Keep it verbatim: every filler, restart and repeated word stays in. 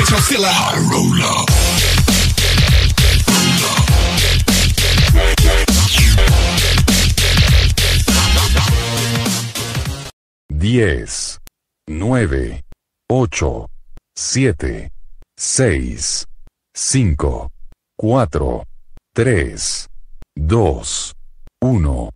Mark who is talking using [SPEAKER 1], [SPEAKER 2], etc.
[SPEAKER 1] bitch, I'm still a high roller.
[SPEAKER 2] Diez, nueve, ocho, siete, seis, cinco, cuatro, tres, dos, uno.